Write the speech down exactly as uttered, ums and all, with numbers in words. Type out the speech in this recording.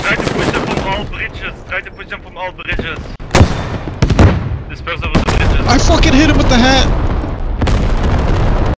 Try to push them from all bridges. Try to push them from all bridges. Disperse over the bridges. I fucking hit him with the hat.